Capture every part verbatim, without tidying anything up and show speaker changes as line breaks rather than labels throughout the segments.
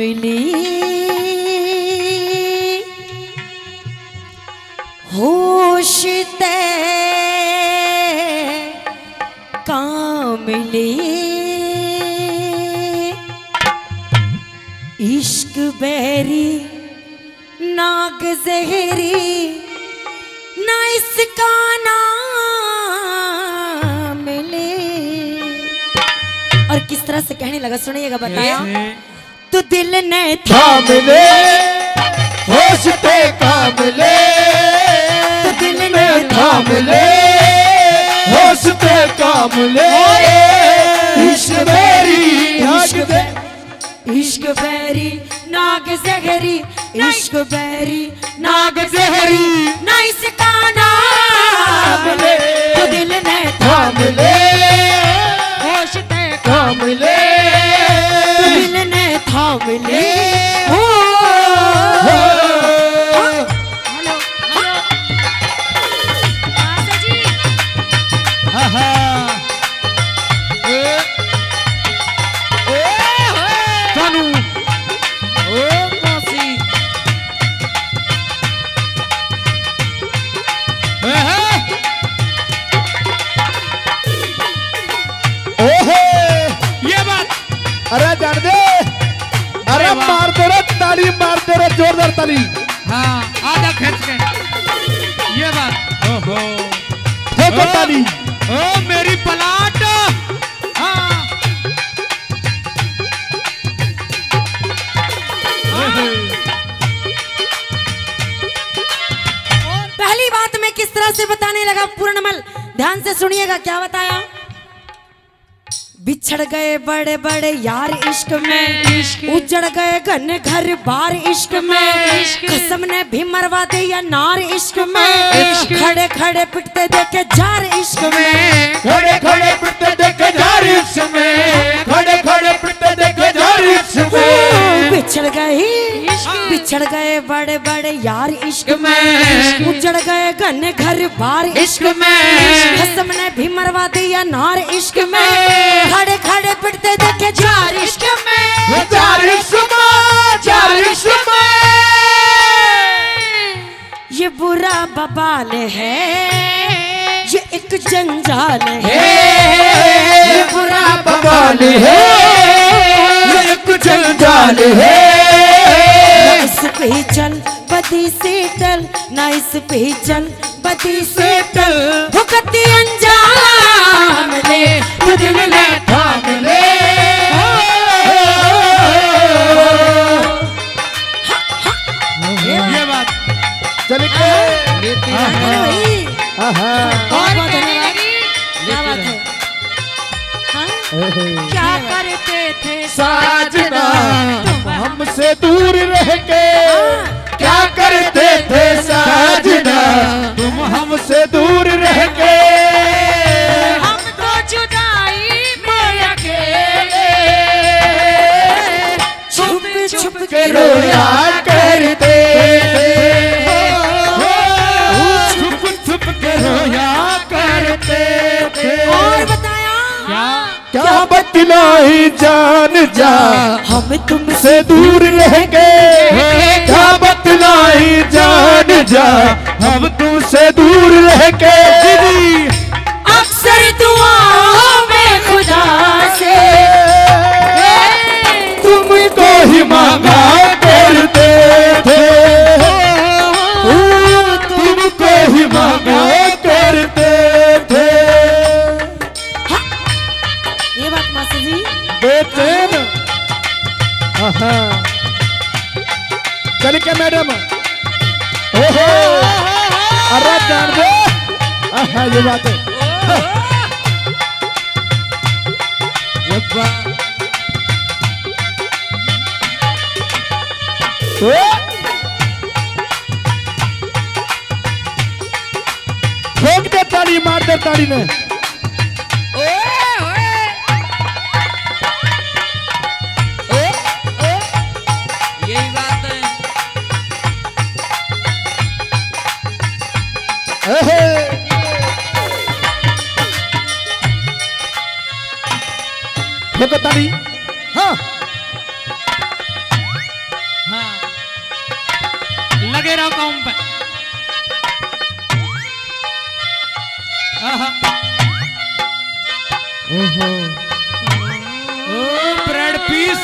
कामली होश ते कामली इश्क बैरी नाग जहरी ना इसका नाम मिले। और किस तरह से कहने लगा सुनिएगा, बताया तो दिल ने
थाम ले होश ते कामले,
तो दिल ने
थाम ले होश ते कामले। इश्क बेरी
इश्क इश्क बैरी नाग जहरी, इश्क बैरी नाग जहरी ना इसका नाम ले। तो दिल ने
थाम ले
होश ते
कामले,
तो दिल ने थाम ले। हो हेलो हेलो आशा जी,
हा हा
जानू ओ मौसी
ओहे
ये बात।
अरे जान दे, अरे मार दे रे ताली, मार दे रे जोरदार ताली।
हाँ आधा खींच के ये बात। ओहो
ठोको ताली।
ओ मेरी पलाट। हाँ
पहली बात मैं किस तरह से बताने लगा, पूर्णमल ध्यान से सुनिएगा। क्या बताया, बिछड़ गए बड़े बड़े यार इश्क में, उजड़ गए घने घर बार इश्क में, कसम ने भी मरवा दिया नार इश्क में, खड़े खड़े पिटते देखे जार इश्क में,
खड़े खड़े पिटते देखे जार इश्क में, खड़े खड़े पिटते देखे जार इश्क में।
बिछड़ गए बिछड़ गए बड़े बड़े यार इश्क में, उजड़ गए घने घर बार इश्क में, कसम ने भी मरवा दिया नार इश्क में, खड़े खड़े पिटते देखे जार इश्क में,
जार इश्क में, जार इश्क में।
ये बुरा बबाल है, ये एक जंजाल है,
ये बुरा बवाल है, ये एक जंजाल है।
ना इस पे ही चल बदी से टल, ना इस पे ही चल बदी से टल, भुगती अंजाम ले। तो दिल ने
थाम ले
ये बात।
चल के
भाई
आहा
बहुत बहुत धन्यवाद। क्या बात है, हाँ? क्या करते थे
साजना तुम हमसे दूर रह के, क्या करते थे साजना तुम हमसे दूर रह के।
हम तो जुदाई में अकेले छुप छुप
के रोया करते थे, छुप छुप के रोया करते थे।
और बताया
क्या
क्या बतलाई जान जा
हम तुमसे
से दूर रह गए, क्या बतलाई जान जा हम तुमसे दूर रह गए।
अक्सर दुआओं में खुदा से
तुमको ही मांगा करते थे, तुमको ही मांगा करते थे।
ये बात मास्टर जी,
बेचैन आहा चल के मैडम ओहो अरे जान दे आहा ये बात है। ये बात ओ ठोक दे ताली, मार दे ताली ने।
यही बात है।
ठोको ताली। हाँ
लगे रहो काम पे। आहा।
ओहो
ओ ब्रेड पीस।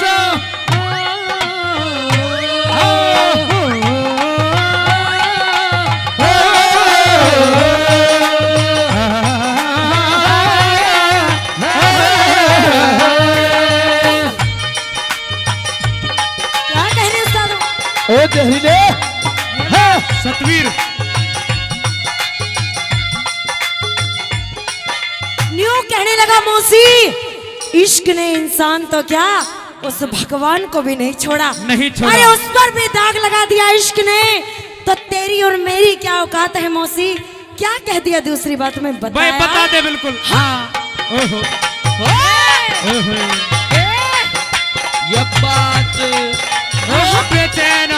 ओ जहरीले
सतवीर
न्यू कहने लगा मौसी, इश्क ने इंसान तो क्या उस भगवान को भी नहीं छोड़ा।
नहीं छोड़ा।
अरे उस पर भी दाग लगा दिया इश्क ने, तो तेरी और मेरी क्या औकात है मौसी? क्या कह दिया दूसरी बात में बताया?
बता दे बिल्कुल। हाँ। ओहो ओहो ये बात बेचैन।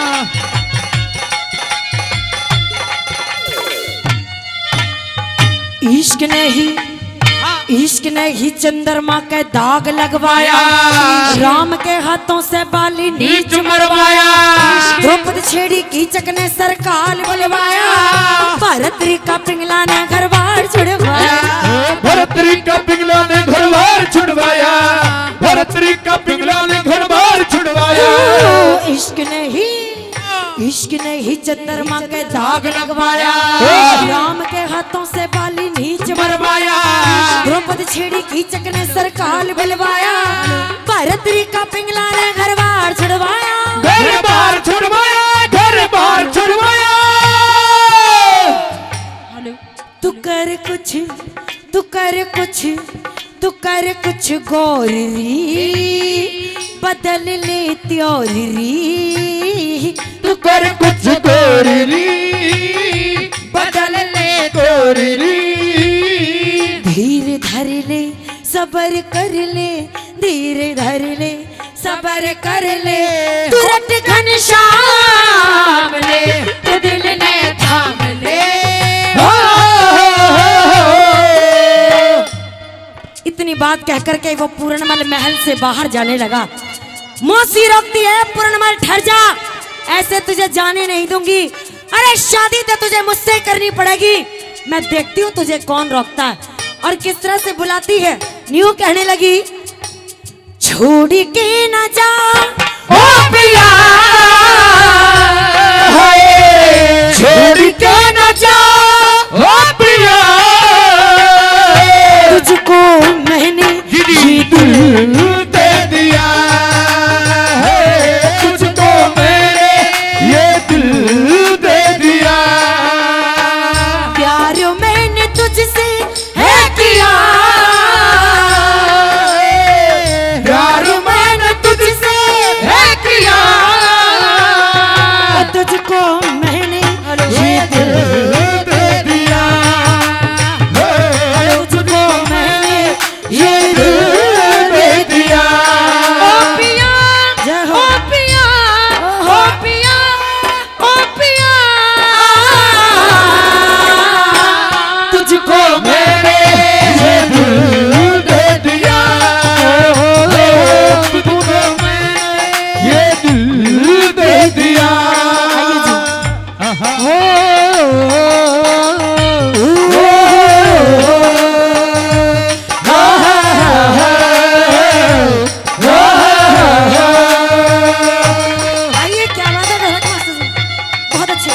इश्क ने ही इश्क ने ही चंद्रमा के दाग लगवाया, राम के हाथों से बाली नीच मरवाया, द्रौपदी छेड़ी कीचक ने सरकाल बुलवाया, भरतरी का पिंगला ने घर बार छुड़वाया,
भरतरी का पिंगला ने घर बार छुड़वाया, भरतरी का पिंगला ने घर बार छुड़वाया।
इश्क ने ही इश्क ने ही चंद्रमा के दाग लगवाया, राम के हाथों से बाली नीच मरवाया, द्रौपदी छेड़ी कीचक ने सरकाल बुलवाया, भरतरी का पिंगला ने घर बार छुड़वाया,
घर बार छुड़वाया, घर बार छुड़वाया।
तू कर कुछ तू कर कुछ तू कर कुछ गौरी, बदल ले त्योरी,
तू कर कुछ गोरी, बदल ले गोरी,
धीरे धर ले सबर कर ले, धीरे धर ले सबर कर ले, तुरंत घनश्याम ले, तू दिल ने थाम ले। इतनी बात कहकर के वो पूर्णमल महल से बाहर जाने लगा। मौसी रोकती है, पूर्णमल ठहर जा, ऐसे तुझे जाने नहीं दूंगी। अरे शादी तो तुझे मुझसे करनी पड़ेगी, मैं देखती हूँ तुझे कौन रोकता है। और किस तरह से बुलाती है, न्यू कहने लगी, छोड़ के ना जा ओ पिया,
छोड़ के ना जा ओ पिया,
तुझको मैंने
ये दिल दे दिया है, तुझको मैंने ये दिल दे दिया,
प्यार मैंने तुझसे है किया,
प्यार मैंने तुझसे है किया,
तुझको मैंने
ये दिल दे दिया,
तुझको मैंने
ये दिल दे दिया।
ओ पिया जय हो, ओ पिया ओ पिया ओ पिया, तुझको
मैंने ये दिल दे दिया, तुझको मैंने ये दिल दे दिया।
आइए, क्या बात है, ढोलक मास्टर जी, बहुत अच्छे।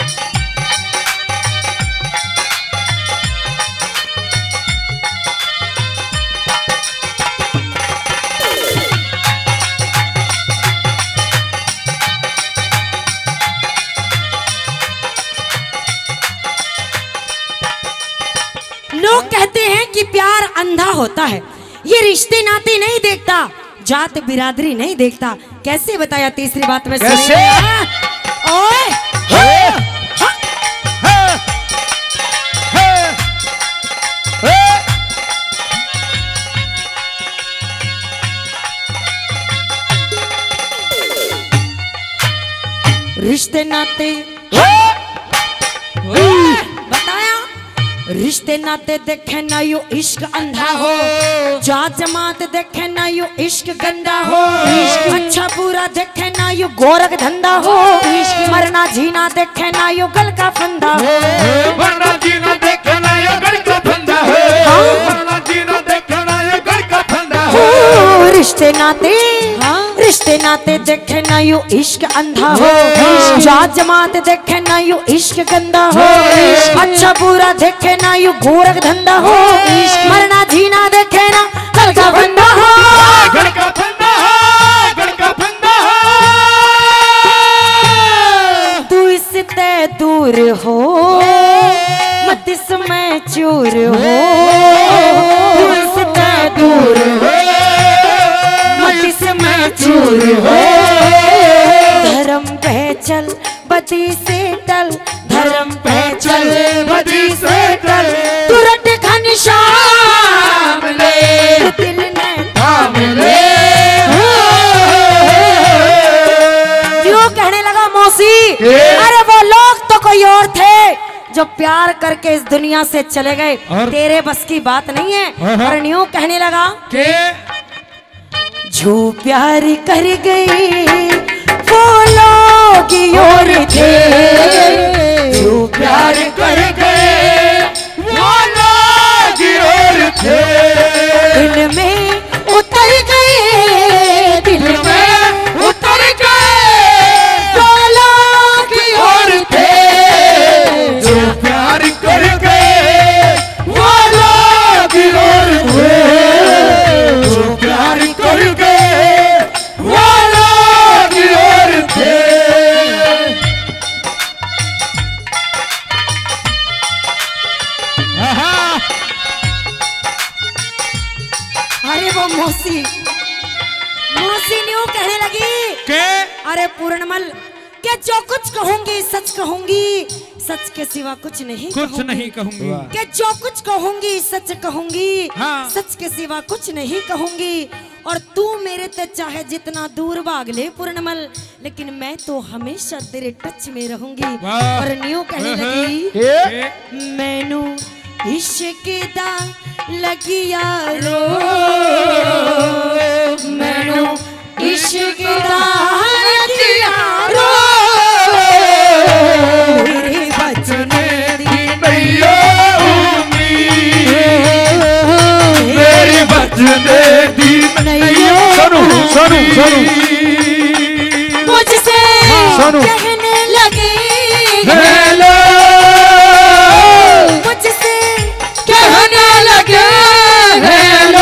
लोग कहते हैं कि प्यार अंधा होता है, ये रिश्ते नाते नहीं देखता, जात बिरादरी नहीं देखता। कैसे बताया तीसरी बात में?
कैसे?
सुनिए। ओए
हे,
हाँ,
हे, हे, हे।
रिश्ते नाते
हे,
ओए, बताया रिश्ते नाते देखे ना यू इश्क अंधा हो, जात जमात देखे ना यू इश्क गंदा हो, अच्छा बुरा देखे ना यू गोरख धंधा हो, मरना जीना देखे ना यू गल का फंदा हो,
मरना जीना देखे ना यू गल का फंदा हो, मरना जीना देखे ना यू गल का फंदा हो।
रिश्ते नाते रिश्ते नाते देखे ना यू इश्क अंधा हो, जात जमात देखे ना यू इश्क गंदा हो, अच्छा बुरा देखे ना यू गोरख धंधा हो, मरना जीना देखे ना गल का फंदा हो,
गल का फंदा हो, गल का फंदा हो।
तू इससे दूर हो मत इसमें चूर हो, तू इससे दूर हो मत इसमें चूर हो, धर्म पे चल बदी से टल, धर्म पे चल बदी से टल, तुरंत घनश्याम ले दिल ने थाम ले। क्यों कहने लगा मौसी, अरे वो लोग तो कोई और थे जो प्यार करके इस दुनिया से चले गए, तेरे बस की बात नहीं है। और न्यू कहने लगा
के
जो प्यार कर गए वो लोग और थे, जो प्यार कर गए
वो लोग और थे,
दिल में उतर गए, दिल में उतर गए वो लोग और थे,
जो प्यार कर गए वो लोग और थे, जो प्यार कर गए वो लोग और थे।
अरे वो मौसी मौसी न्यू कहने लगी
के
अरे पूर्णमल के जो कुछ कहूंगी सच कहूंगी, सच के सिवा कुछ नहीं
कुछ
कहूंगी।
नहीं कहूंगी,
के जो कुछ कहूंगी सच कहूंगी,
हाँ।
सच के सिवा कुछ नहीं कहूंगी, और तू मेरे ते चाहे जितना दूर भाग ले पूर्णमल, लेकिन मैं तो हमेशा तेरे टच में रहूंगी।
वाह।
और न्यू कहने
हाँ।
लगी
के
मैनू इश्क दा लगिया रो, मैनू इश्क दा लगिया रो, मेरे बचने दी
मैया उम्मीद, मेरी बचने दी
नैया
सुनो सुनो सुनो
मुझसे
सुनो।
कहने लगे
हेलो
मुझसे कहने लगे
हेलो,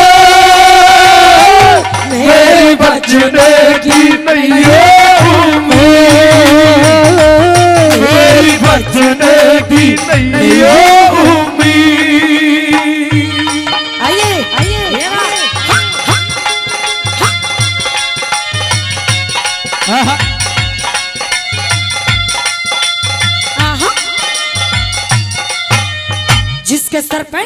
मेरी बचने की मैया उम्मीद, मेरी बचने की मैया उम्मीद।
आइए आइए
हाँ।
आहा। जिसके सर पे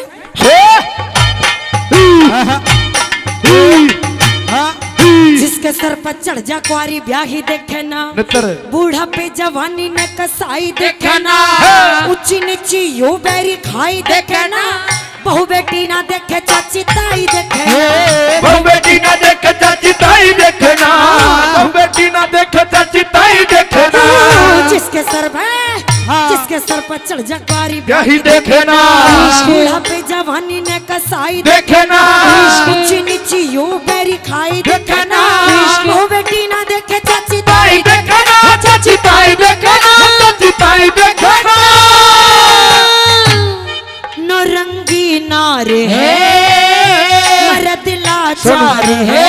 जिसके सर पर चढ़ जा कुआरी ब्याही देखे ना, बूढ़ा पे जवानी ने कसाई देखे ना, ऊंची नीची यो बैरी खाई देखे ना, बहू बेटी ना देखे चाची ताई देखे,
बहू बेटी ना देखे चाची ताई देखना, बहू बेटी ना देखे चाची ताई देखना,
जिसके सर पे जिसके सर पर चढ़ जा कुआरी
यही देखना,
बूढ़ा पे जवानी ने कसाई
देखना,
ऊंची नीची यो बैरी खाई
देखे ना,
बहू बेटी ना देखे चाची
ताई
ताई
देखना, चाची ताई देखना, चाची ताई देखना।
नौरंगी नार है मर्द लाचार है,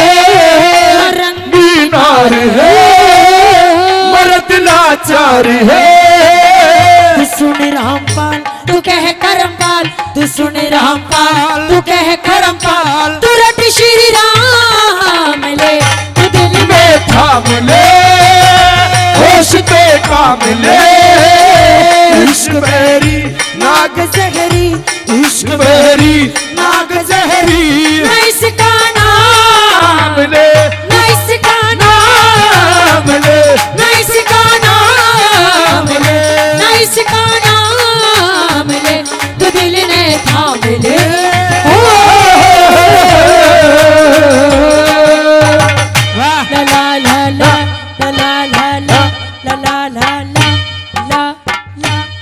नौरंगी
नार है मर्द लाचार है,
तू सुन रामपाल तू कह करमपाल, तू सुन रामपाल तू कह करमपाल, तू रट श्री राम ले तू दिल में
थाम ले होश पे काम ले, इश्क मेरी
नाग जहरी,
इश्क मेरी नाग जहरी,
न इसका नाम
ले
न इसका नाम
ले
न इसका नाम ले, न इसका नाम ले, तू दिल ला ला ला ला ला ला ला ला ला ला ला ला